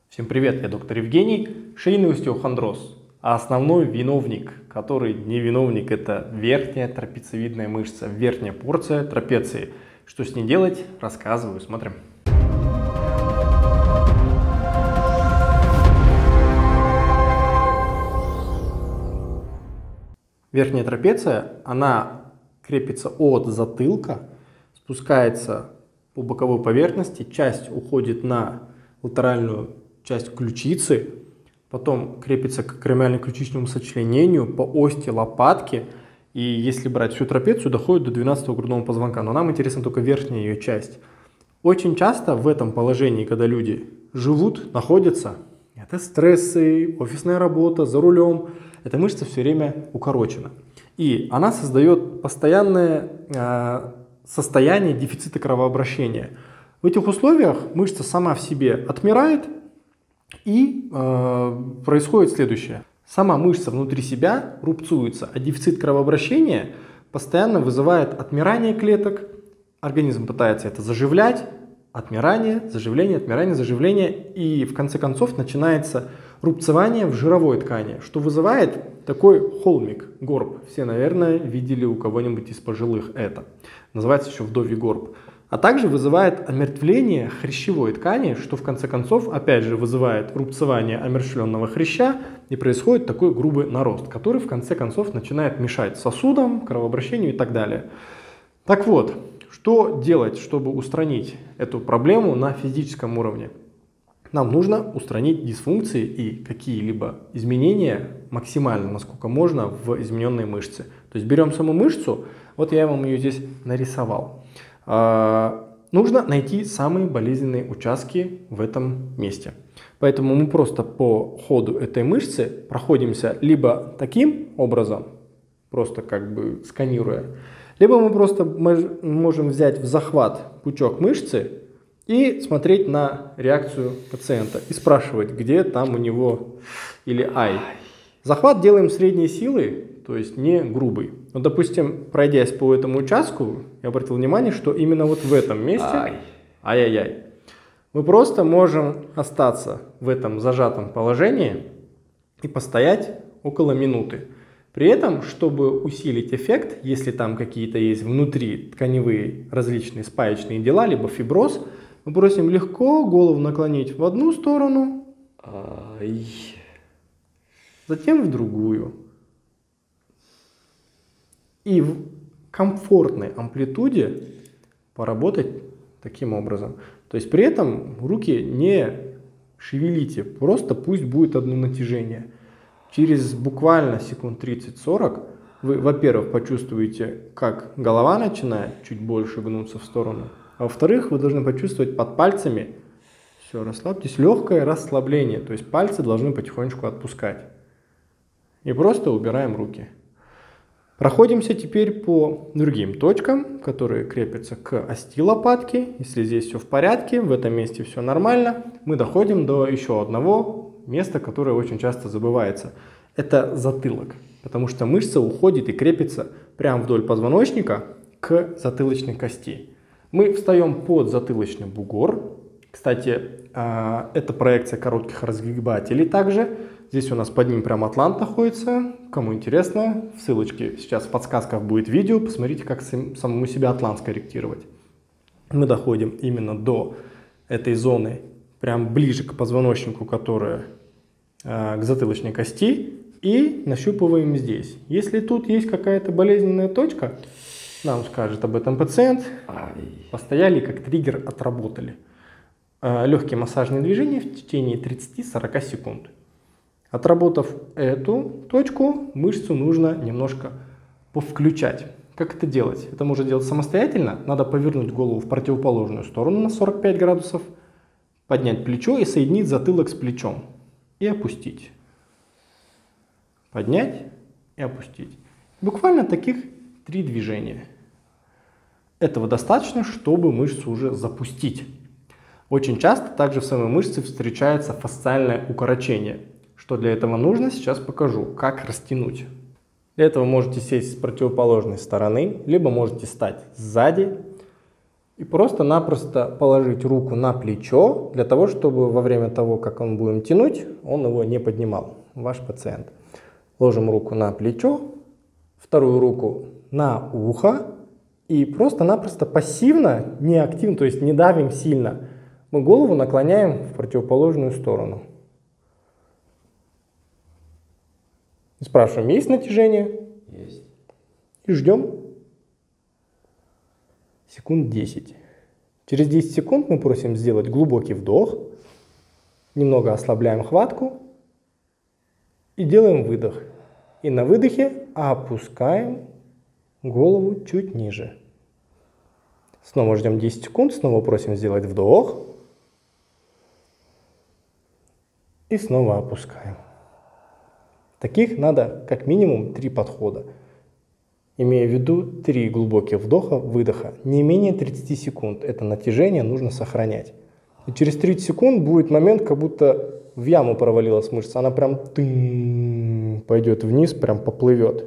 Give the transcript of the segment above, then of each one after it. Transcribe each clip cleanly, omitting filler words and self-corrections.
Всем привет, я доктор Евгений, шейный остеохондроз. А основной виновник, который не виновник, это верхняя трапециевидная мышца, верхняя порция трапеции. Что с ней делать, рассказываю, смотрим. Верхняя трапеция, она крепится от затылка, спускается по боковой поверхности, часть уходит на латеральную часть ключицы, потом крепится к акромиально-ключичному сочленению по ости лопатки, и если брать всю трапецию, доходит до 12-го грудного позвонка, но нам интересна только верхняя ее часть. Очень часто в этом положении, когда люди живут, находятся, это стрессы, офисная работа, за рулем, эта мышца все время укорочена. И она создает постоянное состояние дефицита кровообращения. В этих условиях мышца сама в себе отмирает, и происходит следующее. Сама мышца внутри себя рубцуется, а дефицит кровообращения постоянно вызывает отмирание клеток. Организм пытается это заживлять, отмирание, заживление, и в конце концов начинается рубцевание в жировой ткани, что вызывает такой холмик, горб. Все, наверное, видели у кого-нибудь из пожилых это. Называется еще вдовий горб. А также вызывает омертвление хрящевой ткани, что в конце концов опять же вызывает рубцевание омершленного хряща, и происходит такой грубый нарост, который в конце концов начинает мешать сосудам, кровообращению и так далее. Так вот, что делать, чтобы устранить эту проблему на физическом уровне? Нам нужно устранить дисфункции и какие-либо изменения максимально, насколько можно, в измененной мышце. То есть берем саму мышцу, вот я вам ее здесь нарисовал. Нужно найти самые болезненные участки в этом месте. Поэтому мы просто по ходу этой мышцы проходимся либо таким образом, просто как бы сканируя, либо мы просто можем взять в захват пучок мышцы и смотреть на реакцию пациента и спрашивать, где там у него или ай. Захват делаем средней силы, то есть не грубый. Но, допустим, пройдясь по этому участку, я обратил внимание, что именно вот в этом месте, ай-яй-яй, мы просто можем остаться в этом зажатом положении и постоять около минуты. При этом, чтобы усилить эффект, если там какие-то есть внутри тканевые различные спаечные дела, либо фиброз, мы просим легко голову наклонить в одну сторону, затем в другую. И в комфортной амплитуде поработать таким образом. То есть при этом руки не шевелите, просто пусть будет одно натяжение. Через буквально секунд 30-40 вы, во-первых, почувствуете, как голова начинает чуть больше гнуться в сторону, а во-вторых, вы должны почувствовать под пальцами, все, расслабьтесь, легкое расслабление, то есть пальцы должны потихонечку отпускать. И просто убираем руки. Проходимся теперь по другим точкам, которые крепятся к ости лопатки. Если здесь все в порядке, в этом месте все нормально, мы доходим до еще одного места, которое очень часто забывается. Это затылок, потому что мышца уходит и крепится прямо вдоль позвоночника к затылочной кости. Мы встаем под затылочный бугор. Кстати, это проекция коротких разгибателей также. Здесь у нас под ним прям атлант находится. Кому интересно, в ссылочке сейчас в подсказках будет видео. Посмотрите, как самому себя атлант скорректировать. Мы доходим именно до этой зоны, прям ближе к позвоночнику, которая к затылочной кости. И нащупываем здесь. Если тут есть какая-то болезненная точка, нам скажет об этом пациент. Постояли, как триггер отработали. Легкие массажные движения в течение 30-40 секунд. Отработав эту точку, мышцу нужно немножко повключать. Как это делать? Это можно делать самостоятельно. Надо повернуть голову в противоположную сторону на 45 градусов, поднять плечо и соединить затылок с плечом. И опустить. Поднять и опустить. Буквально таких 3 движения. Этого достаточно, чтобы мышцу уже запустить. Очень часто также в самой мышце встречается фасциальное укорочение. Что для этого нужно, сейчас покажу, как растянуть. Для этого можете сесть с противоположной стороны, либо можете стать сзади И просто-напросто положить руку на плечо, для того, чтобы во время того, как он будем тянуть, он его не поднимал, ваш пациент. Ложим руку на плечо, вторую руку на ухо и просто-напросто пассивно, не активно, то есть не давим сильно, мы голову наклоняем в противоположную сторону. И спрашиваем, есть натяжение? Есть. И ждем секунд 10. Через 10 секунд мы просим сделать глубокий вдох, немного ослабляем хватку и делаем выдох. И на выдохе опускаем голову чуть ниже. Снова ждем 10 секунд, снова просим сделать вдох. И снова опускаем. Таких надо как минимум 3 подхода. Имея в виду 3 глубоких вдоха, выдоха. Не менее 30 секунд. Это натяжение нужно сохранять. И через 30 секунд будет момент, как будто в яму провалилась мышца. Она прям пойдет вниз, прям поплывет.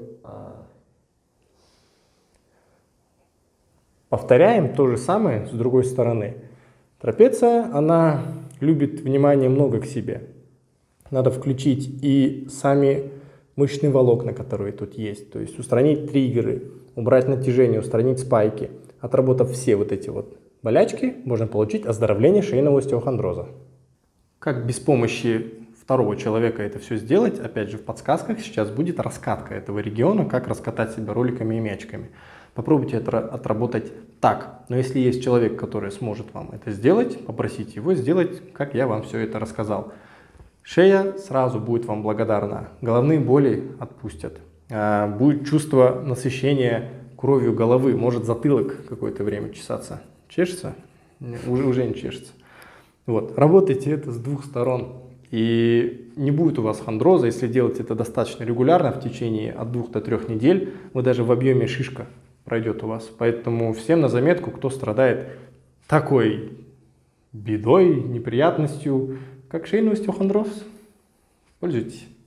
Повторяем то же самое с другой стороны. Трапеция, она любит внимание много к себе. Надо включить и сами мышечные волокна, которые тут есть. То есть устранить триггеры, убрать натяжение, устранить спайки. Отработав все вот эти вот болячки, можно получить оздоровление шейного остеохондроза. Как без помощи второго человека это все сделать? Опять же, в подсказках сейчас будет раскатка этого региона, как раскатать себя роликами и мячиками. Попробуйте это отработать так. Но если есть человек, который сможет вам это сделать, попросите его сделать, как я вам все это рассказал. Шея сразу будет вам благодарна. Головные боли отпустят. Будет чувство насыщения кровью головы. Может затылок какое-то время чесаться. Чешется? Уже не чешется. Вот. Работайте это с двух сторон. И не будет у вас хондроза, если делать это достаточно регулярно, в течение от 2 до 3 недель, вы даже в объеме шишка пройдет у вас. Поэтому всем на заметку, кто страдает такой бедой, неприятностью, как шейный остеохондроз, пользуйтесь.